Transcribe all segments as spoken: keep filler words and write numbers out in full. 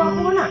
aku nak.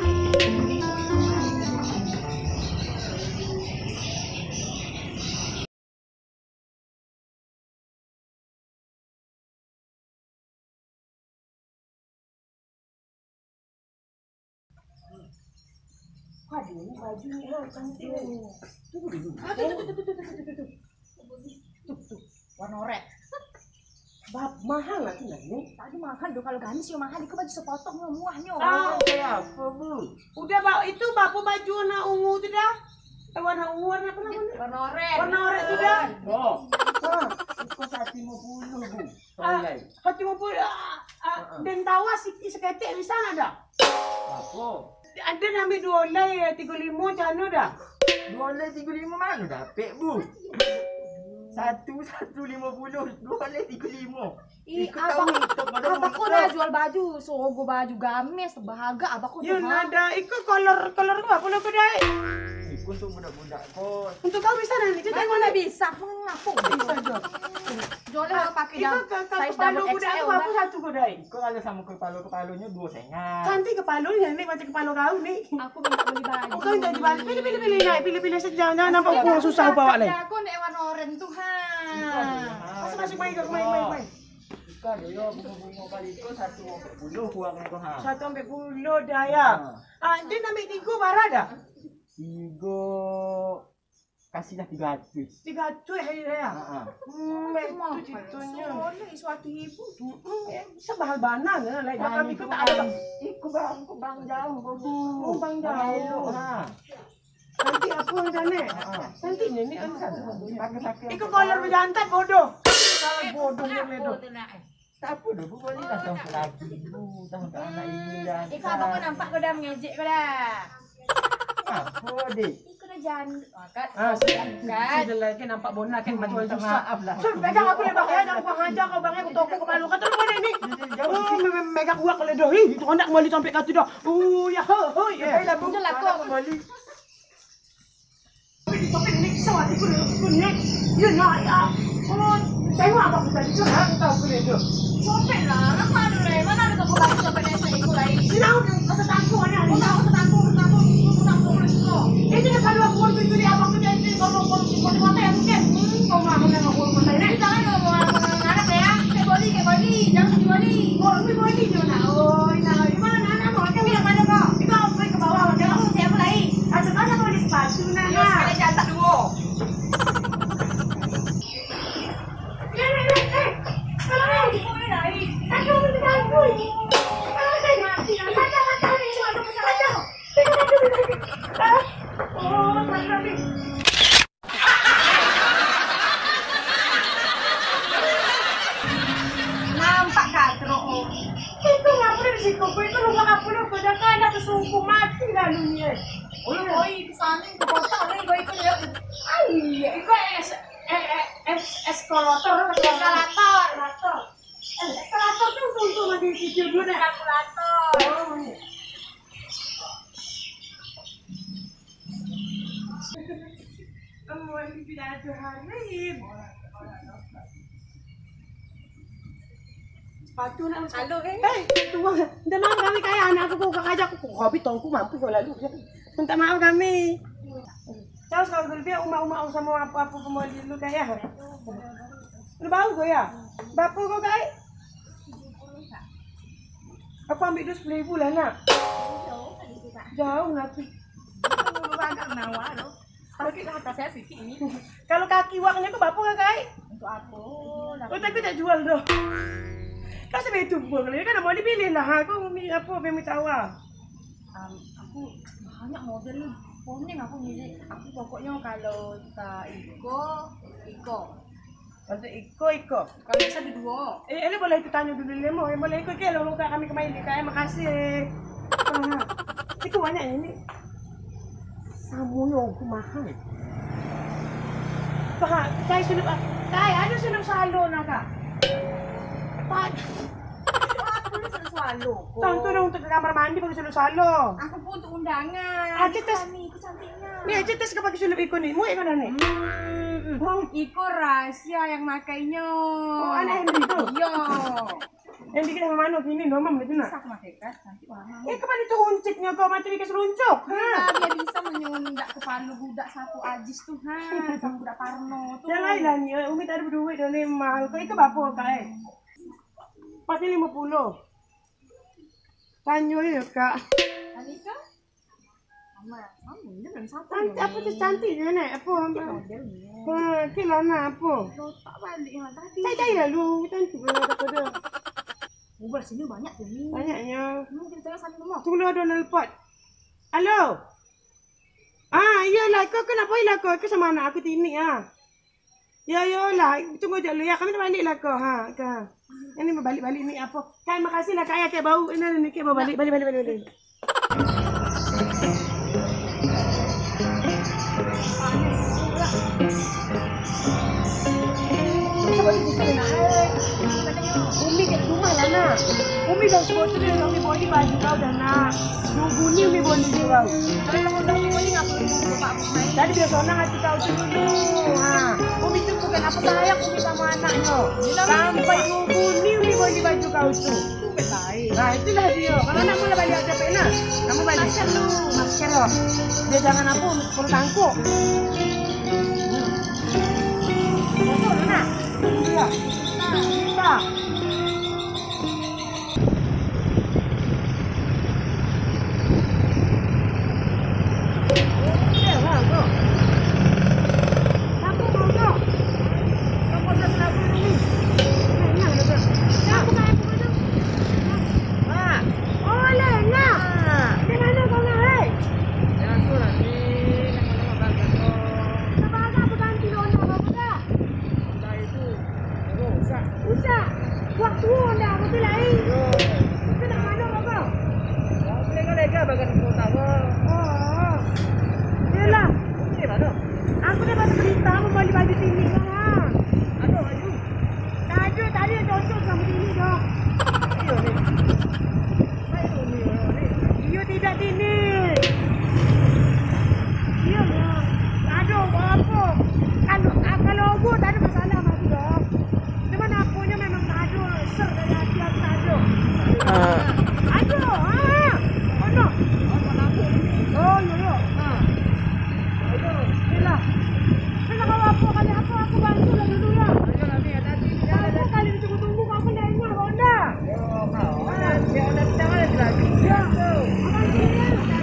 Aduh, ini baju ni ha, cantik ni. Tunggu dulu. Ah, tuh, tuh, tuh, tuh, tuh, tuh, tuh, tuh. Tuh, tuh, warna oranye. Bab mahal lah tu ni. Tadi mahal doh kalau gamis yo mahal. Iku baju sepotong yo muahnya. Ah, kayak apa, Bu? Udah bawa itu bapu baju warna ungu tu dah. Eh, warna ungu warna apa namanya? Warna oranye. Warna oranye tu dah. Oh, Ha. itu satu lima puluh, Bu. Ah, Tolai. hati mau pun dan tawa sikit seketik di sana dah. Apa? Ada ambil dua oleh tiga lima macam dah. Dua oleh tiga lima mana dapat, Bu? Satu satu lima puluh, dua oleh tiga lima. Ih, Ikut abang, tahu itu pada abang kau dah jual baju, sogo baju gamis, bahagia abang kau Ya tuh. nada, ikut kolor kolor apa pula kau dah? Ikut untuk budak-budak kos. Untuk kau bisa nanti kita Mana mana bisa, mengaku bisa jual. jualnya kalau pakai jam Ikut ke size kepala double budak X L aku apa dah. satu kau dah? Ikut kalau sama kepala-kepalanya dua sengat. Cantik kepalanya ni macam kepala kau ni. Aku minta beli baju. Kau tak dibalik. Pilih pilih pilih naik, pilih pilih saja. Jangan nampak aku susah bawa ni. Aku nek warna oranye tuh ha. Masuk masuk main kau main main main. Ikut dia bunga-bunga kali itu satu empat puluh kurang itu ha. Satu ambil puluh dah ya. Ah, dia nak ambil tiga barang dah. Tiga kasihlah tiga ratus. Tiga cuy hari raya. Ha. Hmm, itu citunya. Boleh suatu ibu. Sebahal banan lah. Like kami tu tak ada. Ikut bang, ikut bang jauh bagus. Oh, bang jauh. Ha. Cantik apa dah ni? Ha. Cantiknya ni kan. Pakai-pakai. Ikut kolor berjantan bodoh. Kalau bodoh ni bodoh. Tak apa dah, Bu boleh dah tahu lagi. Bu tahu tak anak ini dah. Eh kau abang kau nampak kau dah mengejek kau dah. Apa dik? Kau dah jangan. Kat. Ah, sudah Kat. sudah lagi nampak bonak kan macam orang susah. Maaf lah. Sudah pegang aku lebar ya, jangan kau hajar kau bangnya aku tokok kepala kau terus mana ni? Oh, me- megang uak kalau dah. Ih, itu hendak kembali sampai kat tu dah. Oh, ya ho ho ya. Baiklah Bu. Dah lah kau. Kembali. Sampai ni kisah hati aku aku ni. Ya nak ya. Oh, tengok apa aku tadi tu ha, tahu aku ni tu. Copet lah. Nak mana le? Mana ada kau baju copet yang saya ikut lagi. Sinau masa takut ni. Kau tahu kau takut, kau takut, kau takut boleh suka. Ini dia kalau aku tu curi apa aku jadi kalau kau kau mata yang mungkin. Kau mah mana aku mata ni. Jangan ngomong anak ya. Kayak body, kayak body. Jangan kayak body. Oh, ini body je nak. Oh, nah, di mana anak mau ke Yang mana kau? Itu aku pergi ke bawah macam Aku siapa lagi? ada mana kau di sepatu Yo nana. sekali jantak dua. Eh, eh, eh, eh. Kalau ni, Kau ni lagi. aku mesti aku. Kalau saya mati, ada ada ni cuma ada masalah ada. Oh, macam ni. Nampak tak teruk? Itu apa di situ? Kau itu rumah apa lu? Kau dah kan ada sungguh mati dah lu ni. Oi, oi, kesana ke kota ni kau ikut ya. Iya, itu es eh es eskalator, Eskalator. eskalator. Eskalator tu untuk di situ dulu dah. Kalkulator. Kamu yang tidak ada hari. Sepatu nak Halo eh. Eh, tua. Minta maaf kami kaya anak aku kau kajak aku. Kau habis tongku mampu kau lalu. Minta maaf kami. Terus kalau dulu dia umak-umak sama apa-apa pembeli dulu kaya. Lu bau kau ya? Berapa kau kaya? Aku ambil dulu sepuluh ribu lah nak. Jauh nanti. Agak nawa loh. Pakai kata saya sikit ini. Kalau kaki waknya kau berapa kau kaya? Untuk apa? Oh tapi tak jual dah. Kau sampai itu pun kalau kan mau dipilih lah. Aku apa yang minta awak? Um, aku banyak model ni. Poning aku milih. Aku pokoknya kalau tak Iko, Iko. Kalau ikut ikut. Kalau bisa ada dua. Eh, Eli boleh kita tanya dulu lemo. Eh, boleh ikut ke? Lalu kami kemarin di kaya. Makasih. Ah, itu banyak ini. Samunya aku mahal. Pak, kaya sudah kaya ada sudah salon nak. Pak, Aku ni sudah selalu. tentu dong untuk ke kamar mandi pakai sudah salon. Aku pun untuk undangan. Ah, cetas. Ni, aku cantiknya. Ni aja tes ke pakai sudah ikut ni. Mu ikut mana ni? Hmm, Iko rahasia yang makainya. Oh, anak Henry tu. Iya. Yang dikit sama mana gini, domam gitu nak. Bisa aku makan nanti mama. Eh kepada itu runcitnya kau macam ikan seruncuk. Ha. Dia bisa menyundak kepala budak satu ajis tuh ha, sama budak Parno tuh. Jangan lah ni, Umi tak ada berduit dah ni mahal. Kau ikan berapa kak eh? Pasti lima puluh. Tanyo ya kak. Anika? Mama, kamu ini belum satu. Cantik apa tu cantik je nak? Apa? Modelnya. Ha, kira nak apa? Lo tak balik ha tadi. Cai cai lalu cantik pula pada. Ubah sini banyak tuh ni. Banyaknya. Kamu kita tengok satu rumah. Tunggu ada nelpon. Halo. Ah, iyalah kau kenapa iyalah kau? Kau sama anak aku tinik ah. Ya iyalah, tunggu je dulu ya. Kami dah baliklah kau ha. Kau. Ini mau balik-balik ni apa? Kak makasihlah kak ya kek bau. Ini ni kek bau balik balik balik balik. balik. Umi kat rumah lah nak. Umi dah sebut tu dia Umi beli baju kau dah nak. Nunggu ni Umi beli dia kau. Kalau mau dah beli ngapa lu Pak main? Tadi dia sonang hati kau tu dulu. Ha. Umi tu bukan apa sayang Umi sama anaknya. Sampai nunggu ni Umi beli baju kau tu. Tu baik. Nah itulah dia. Kalau nak mula balik aja pena. Kamu balik. Masker lu. Masker lo. Dia jangan apa perlu tangkuk. Betul nak? Iya. Nah, kita. Waktu dah betul lain. Kita nak mana apa? Boleh kau lega bagian kota apa? Oh. Yalah. Ini mana? Aku dah dapat berita mau beli baju sini kan. Ha. Ada baju. Tak ada, tak ada cocok sama sini dah. Ayo ni. Ayo ni, ni. Dia tidak sini. Dia lah. Tak ada apa. Kalau kalau aku tak ada masalah mati dah. Cuma akunya memang tak ada ser dari hati aku tak ada. Ah. Ada. Ha. Oh no. Oh ya ya. Ha. Ayo. Yalah. Kalau kau apa kali apa aku bantu lah dulu lah. Ayo nanti ada di. Aku kali tunggu-tunggu kau pun dah ingat Honda. Yo, kau. Ada dia ada jangan ada lagi. Ya. Abang sini.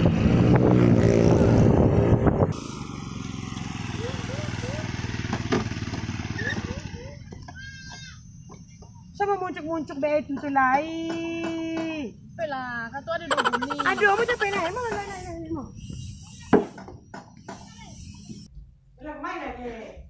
Sama muncuk-muncuk be itu tu lai. Belah, kau tu ada dua bunyi. Aduh, apa capek nak? Emang nak nak nak nak. Nak main lagi.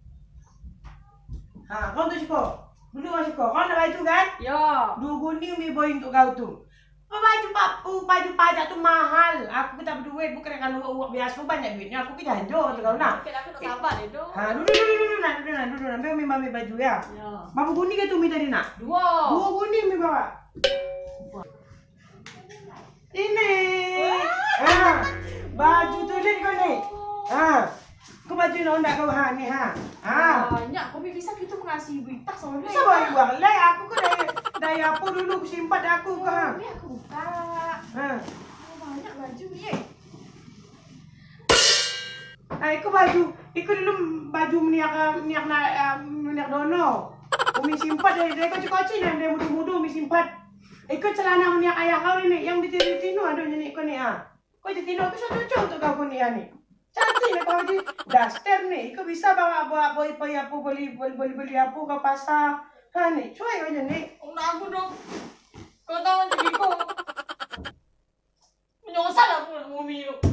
Ha, kau tu suka. Dulu kau suka. Kau nak baju kan? Ya. Dua guni umi boy untuk kau tu. Oh, baju papu, baju pajak tu mahal. Aku tak berduit, bukan kalau uang biasa banyak duitnya. Aku ke janjo tu kau nak. Kita aku nak sabar deh tu. Ha, dulu dulu dulu nak dulu nak dulu nak. Ambil umi ambil baju ya. Ya. Berapa guni ke tu umi tadi nak? Dua. Dua guni umi bawa. Ini. Ha. Baju tulis kau ni. Ha. Kau baju nak nak kau ha ni ha. Ha. Banyak. Kau bisa kita mengasihi berita soalnya. Bisa bawa buang leh. Aku ke dari dari apa dulu aku simpan aku ke ha. Ini aku buka. Ha. Oh, banyak baju ni. Ah, ikut baju. Ikut dulu baju meniak meniak nak meniak dono. Umi simpan dari dari kecil-kecil dan dari muda-muda umi simpan. Ikut celana meniak ayah kau ni yang di tino ada ni kau ni ah. Kau di tino tu cocok untuk kau ni ni. Cantik ni kau di daster ni. Ikut bisa bawa bawa boy boy apa beli beli beli beli apa kau pasar. Ha ni, cuai kau ni. Oh, aku dong. Kau tahu jadi kau. Menyosal aku nak ngumi tu.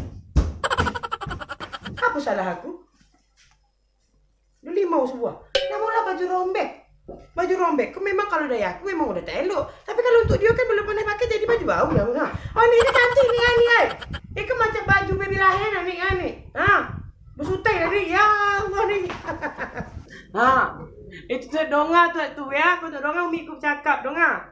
Apa salah aku? Lu limau semua. Namulah baju rombek. Baju rombek. Kau memang kalau dari aku memang udah tak elok. Tapi kalau untuk dia kan belum pernah pakai jadi baju bau lah. Ha. Oh ni, ni cantik ni ni ai. Ini macam baju baby lahir ni ni. Ha. Bersutai tadi ya Allah ni. Ha. Itu tu donga tu tu ya. Kau tu donga umi aku cakap donga.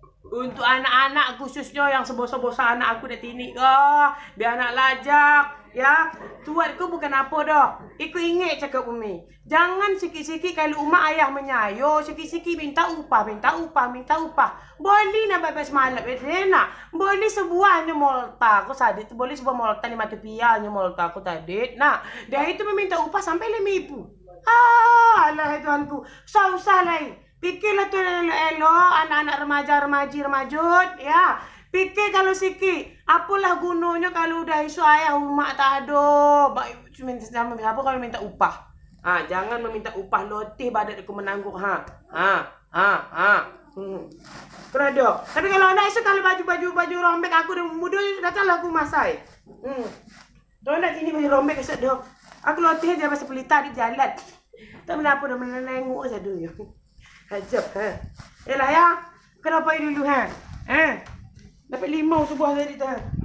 Untuk anak-anak khususnya yang sebosa-bosa anak aku dah tinik ke. Biar anak lajak. Ya, tuatku bukan apa dah. Ikut ingat cakap Umi. Jangan sikit-sikit kalau umat ayah menyayo, sikit-sikit minta upah, minta upah, minta upah. Boleh nak bebas malam, nak. Boleh sebuahnya molta. Aku tadi tu boleh sebuah molta ni mati pialnya molta aku tadi. Nah, dia itu meminta upah sampai lima ribu. Ah, alah Tuhanku. Susah lah. Pikirlah tu elok-elok anak-anak remaja, remaji, remajut, ya. Fikir kalau sikit, apalah gunanya kalau udah isu ayah umat tak ada. Baik cuma sama apa kalau minta upah. Ha, jangan meminta upah lotih badat aku menanggung ha. Ha, ha, ha. Hmm. Kerada. Tapi kalau nak isu kalau baju-baju baju rombek aku dah muda datanglah aku masai. Hmm. Tuan nak sini baju rombek kesat dah. Aku lotih dia pasal pelita di jalan. Tak kenapa dah menengok saja dulu. Hajab ha. Yalah ya. Kenapa dulu ha? Ha. Dapat limau sebuah tadi tu.